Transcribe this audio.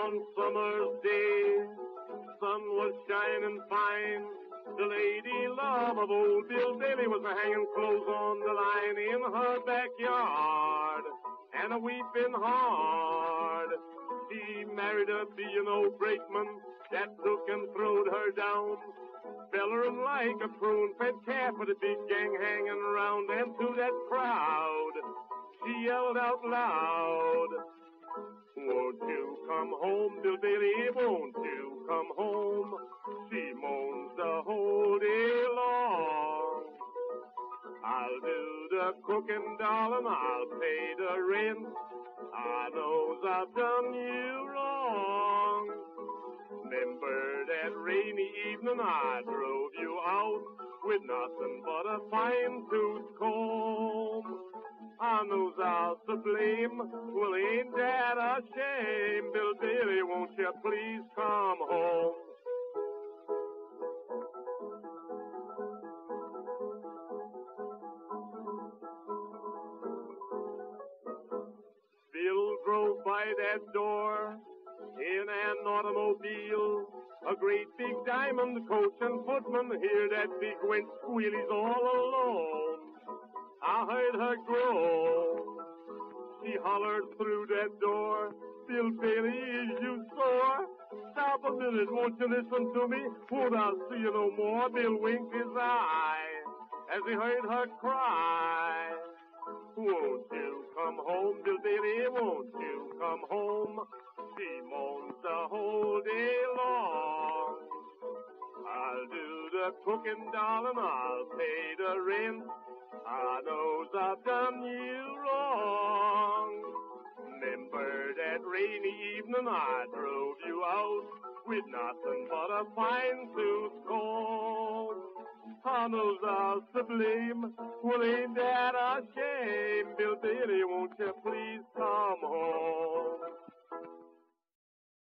one summer's day, sun was shining fine. The lady love of old Bill Bailey was hanging clothes on the line in her backyard and a weeping hard. She married a B&O brakeman that took and throwed her down, bellering like a prune-fed calf with a big gang hanging around. And to that crowd she yelled out loud, won't you come home, Bill Bailey, won't you come home? She moans the whole day long. I'll do the cooking, darling, I'll pay the rent. I knows I've done you wrong. Remember that rainy evening I drove you out with nothing but a fine-tooth comb. I knows I was to blame. Well, ain't that a shame? Bill Bailey, won't you please come home? Bill drove by that door in an automobile, a great big diamond coach and footman. Hear that big winch squeal, he's all alone. I heard her groan. She hollered through that door, Bill Bailey, is you sore? Stop a minute, won't you listen to me? Won't I see you no more? Bill winked his eye as he heard her cry. Won't you come home, Bill Bailey, won't you come home? She moans the whole day long. I'll do the cooking, darling, I'll pay the rent. I knows I've done you wrong. Remember that rainy evening I drove you out with nothing but a fine-tooth comb. I knows I was to blame. Well, ain't that a shame? Bill Bailey, won't you please come home?